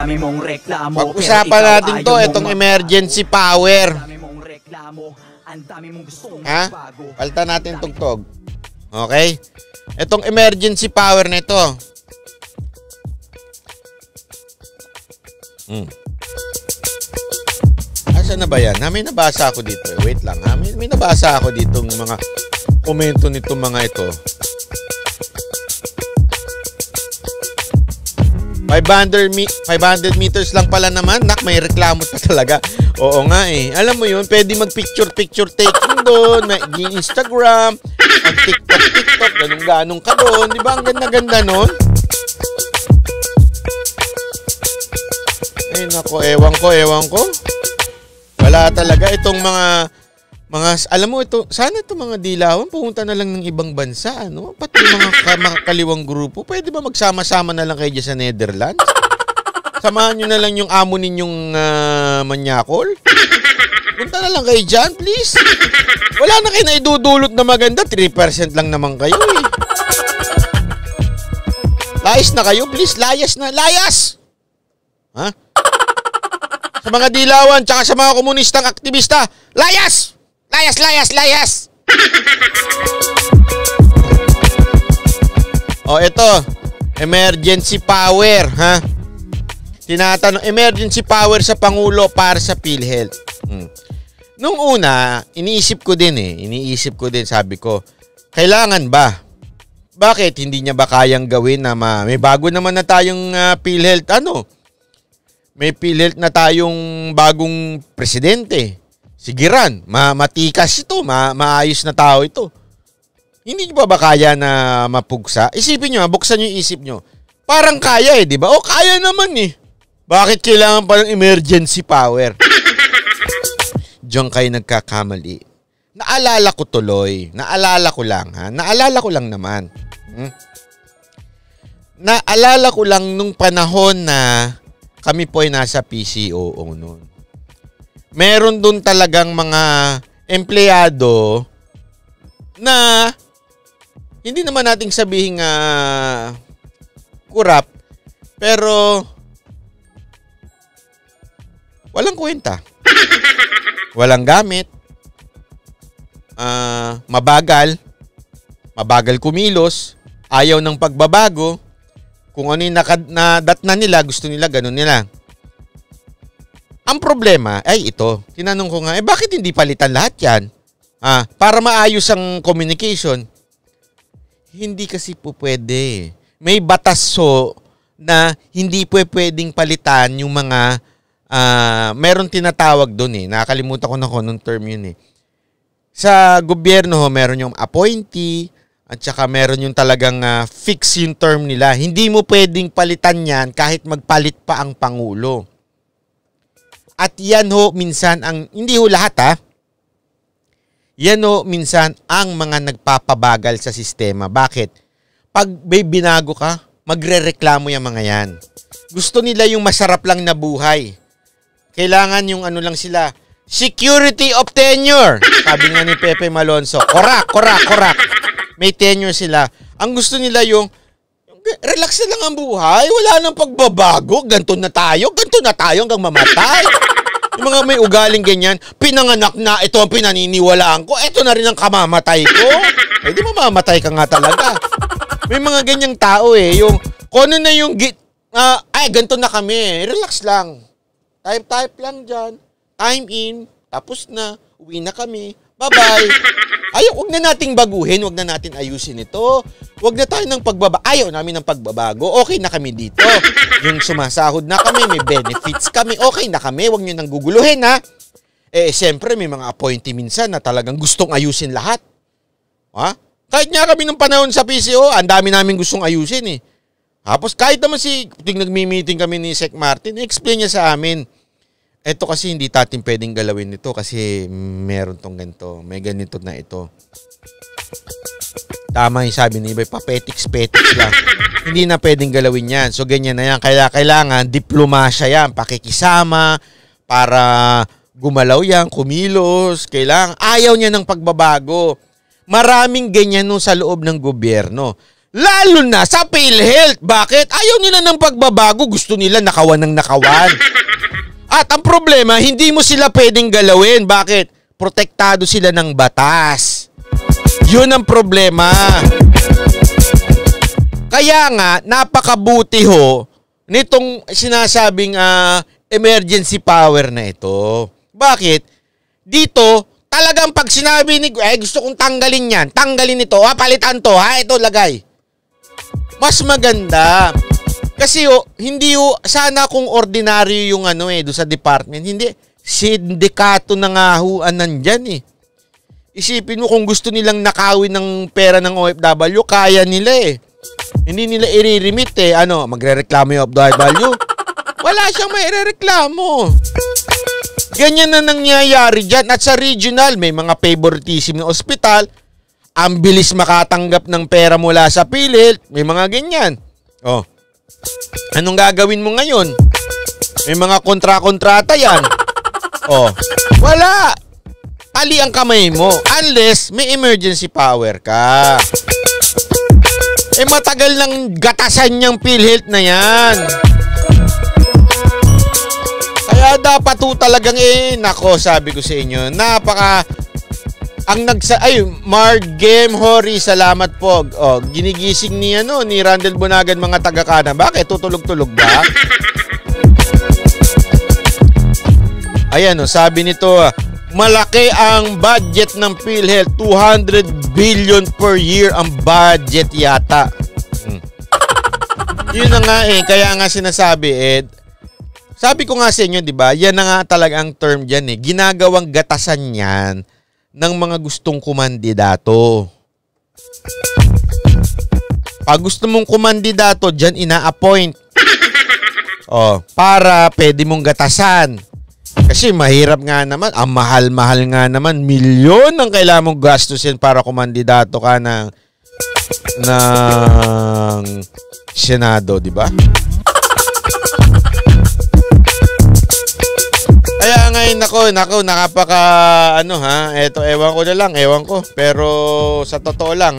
Dami mong reklamo. Pag-usapan natin to, itong emergency power. Dami mong reklamo. Ang dami mong gustong ha? magbago. Palitan natin tugtog. Okay? Itong emergency power na ito. Asa na ba yan? May nabasa ako dito. Wait lang ha. May nabasa ako dito ng mga komento nitong mga ito. 500 meters lang pala naman. Nak, may reklamo pa talaga. Oo nga eh. Alam mo yun, pwede mag-picture taking doon. May Instagram, mag-TikTok, ganun-ganong ka doon. Di ba? Ang ganda-ganda nun. Ay, nako, ewan ko. Wala talaga itong mga alam mo ito, sana itong mga dilawan pumunta na lang ng ibang bansa, ano? Pati mga kaliwang grupo, pwede ba magsama-sama na lang kayo dyan sa Netherlands? Samahan nyo na lang yung amo ninyong manyakol. Punta na lang kayo dyan, please. Wala na kayo na idudulot na maganda, 3% lang naman kayo eh. Layas na kayo, please, layas na, layas! Ha? Sa mga dilawan, tsaka sa mga komunistang aktivista, layas! Layas! O, ito. Emergency power, ha? Tinatanong, emergency power sa Pangulo para sa PhilHealth. Nung una, iniisip ko din, sabi ko, kailangan ba? Bakit? Hindi niya ba kayang gawin na may bago naman na tayong PhilHealth, May PhilHealth na tayong bagong presidente. Sige ran, matikas ito, maayos na tao ito. Hindi nyo ba kaya na mapugsa? Isipin nyo, buksan nyo yung isip nyo. Parang kaya di ba? O kaya naman eh. Bakit kailangan pa ng emergency power? Diyan kayo nagkakamali. Naalala ko tuloy. Naalala ko lang naman. Naalala ko lang nung panahon na kami po ay nasa PCOO noon. Meron dun talagang mga empleyado na hindi naman nating sabihin kurap, pero walang kwenta. Walang gamit. Mabagal kumilos, ayaw ng pagbabago. Kung ano yung nadatna nila, gusto nila, ganun nila. Ang problema ay ito. Tinanong ko nga, bakit hindi palitan lahat yan? Para maayos ang communication. Hindi kasi po pwede. May batas na hindi pwedeng palitan yung mga, meron tinatawag doon eh. Nakakalimutan ko na nung term yun eh. Sa gobyerno meron yung appointee, at saka meron yung talagang fix yung term nila. Hindi mo pwedeng palitan yan kahit magpalit pa ang Pangulo. At yan minsan hindi lahat yan minsan ang mga nagpapabagal sa sistema. Bakit? Pag may binago ka, magrereklamo yung mga yan. Gusto nila yung masarap lang na buhay. Kailangan yung lang sila, security of tenure. Sabi nga ni Pepe Malonzo, korak. May tenure sila. Ang gusto nila yung relax na lang ang buhay. Wala nang pagbabago. Ganto na tayo hanggang mamatay. Yung mga may ugaling ganyan, pinanganak na, ito ang pinaniniwalaan ko, ito na rin ang kamamatay ko. Di mamamatay ka nga talaga. May mga ganyang tao yung, kung ano na yung, ganito na kami, relax lang. Type lang dyan, time in, tapos na, uwi na kami, bye-bye. Huwag na nating baguhin, huwag na natin ayusin ito. Huwag na tayo ng ayaw namin ng pagbabago, okay na kami dito. Yung sumasahod na kami, may benefits kami, okay na kami, huwag nyo nang guguluhin siyempre may mga appointee minsan na talagang gustong ayusin lahat. Kahit nga kami nung panahon sa PCO, ang dami namin gustong ayusin eh. Tapos kahit naman nagmi-meeting kami ni Sec Martin, explain niya sa amin, eto kasi hindi natin pwedeng galawin nito kasi meron tong ganito, may ganito na ito. Tama yung sabi ni Iba, papetiks lang. Hindi na pwedeng galawin yan. So ganyan na yan. Kaya kailangan diplomasya yan, pakikisama para gumalaw yan, kumilos. Kailangan, ayaw niya ng pagbabago. Maraming ganyan sa loob ng gobyerno. Lalo na sa PhilHealth. Bakit? Ayaw nila ng pagbabago. Gusto nila nakawan ng nakawan. At ang problema, hindi mo sila pwedeng galawin. Bakit? Protektado sila ng batas. Yun ang problema. Kaya nga, napakabuti ho nitong sinasabing emergency power na ito. Bakit? Dito, talagang pag sinabi ni gusto kong tanggalin yan, tanggalin ito, palitan to, ito lagay. Mas maganda. Kasi hindi sana kung ordinaryo yung doon sa department, hindi, sindikato na nga nandyan eh. Isipin mo kung gusto nilang nakawin ng pera ng OFW, kaya nila eh. Hindi nila i-remit eh. Magre-reklamo yung OFW? Wala siyang mairereklamo. Ganyan na nangyayari dyan. At sa regional, may mga favoritism ng ospital. Ang bilis makatanggap ng pera mula sa PhilHealth. May mga ganyan. Anong gagawin mo ngayon? May mga kontrata yan. Wala. Ali ang kamay mo. Unless may emergency power ka. Matagal nang gatasan niyang PhilHealth na yan. Kaya dapat talagang nako, sabi ko sa inyo, Mark Game Hori, salamat po. Ginigising ni Randall Bunagan mga taga-kana. Bakit? Tutulog-tulog ba? Ayan sabi nito, malaki ang budget ng PhilHealth. 200 billion per year ang budget yata. Yun na nga kaya nga sinasabi sabi ko nga sa inyo, di ba? Yan na nga talaga ang term diyan ginagawang gatasan yan ng mga gustong kumandidato. Pag gusto mong kumandidato, diyan ina-appoint. Para pwede mong gatasan. Kasi mahirap nga naman, ang mahal-mahal nga naman, milyon ang kailangan mong gastusin para kumandidato ka ng Senado, di ba? Kaya ngayon nakapaka ewan ko na lang, ewan ko. Pero sa totoo lang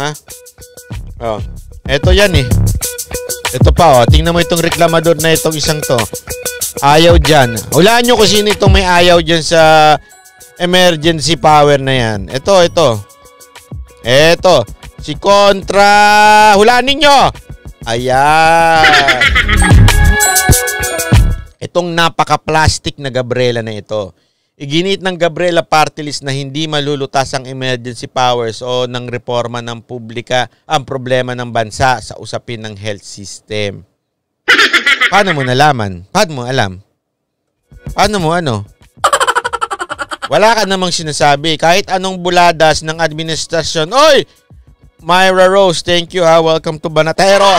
eto yan Ito pa tingnan mo itong reklamador na itong isang to. Ayaw dyan. Hulaan nyo kung sino itong may ayaw dyan sa emergency power na yan. Ito. Si Contra. Hulaan ninyo. Ayan. Itong napaka-plastic na Gabriela na ito. Iginit ng Gabriela Party List na hindi malulutas ang emergency powers o ng reforma ng publika ang problema ng bansa sa usapin ng health system. Paano mo nalaman? Paano mo alam? Paano mo Wala ka namang sinasabi. Kahit anong buladas ng administrasyon. Oy! Myra Rose, thank you Welcome to Banateros.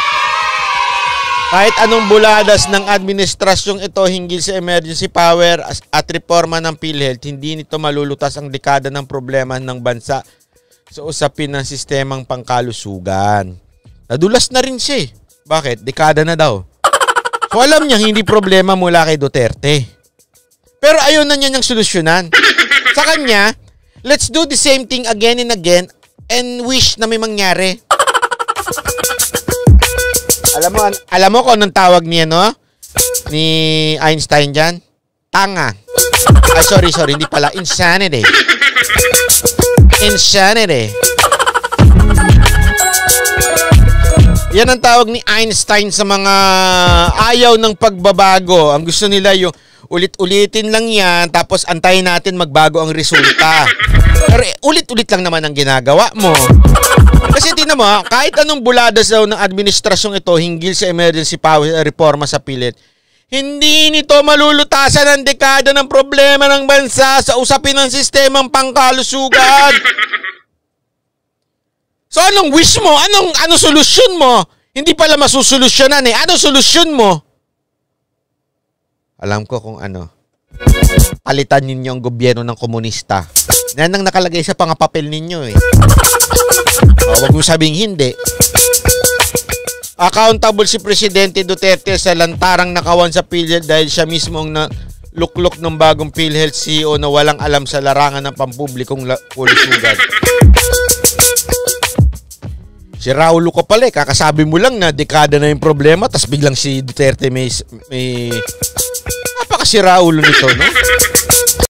Kahit anong buladas ng administrasyong ito hinggil sa emergency power at reforma ng PhilHealth, hindi nito malulutas ang dekada ng problema ng bansa sa usapin ng sistemang pangkalusugan. Nadulas na rin siya Bakit? Dekada na daw. So alam niya hindi problema mula kay Duterte. Pero ayaw na niya niyang solusyonan. Sa kanya, let's do the same thing again and again and wish na may mangyari. Alam mo kung anong tawag niya ni Einstein dyan? Tanga. Sorry, hindi pala. Insanity. Yan ang tawag ni Einstein sa mga ayaw ng pagbabago. Ang gusto nila yung ulit-ulitin lang yan, tapos antayin natin magbago ang resulta. Pero ulit-ulit lang naman ang ginagawa mo. Kasi tingnan mo, kahit anong buladas daw ng administrasyong ito hinggil sa emergency power reforma sa PhilHealth, hindi nito malulutasan ang dekada ng problema ng bansa sa usapin ng sistemang pangkalusugan. So anong wish mo? Anong solusyon mo? Hindi pala masusolusyonan Anong solusyon mo? Alam ko kung palitan ninyo ang gobyerno ng komunista. Yan ang nakalagay sa pangapapel ninyo Huwag mo sabing hindi. Accountable si Presidente Duterte sa lantarang nakawan sa PhilHealth dahil siya mismo ang luklok ng bagong PhilHealth CEO na walang alam sa larangan ng pampublikong kalusugan. Si Raulo ka pala kakasabi mo lang na dekada na yung problema, tas biglang si Duterte may napaka si Raulo nito, no?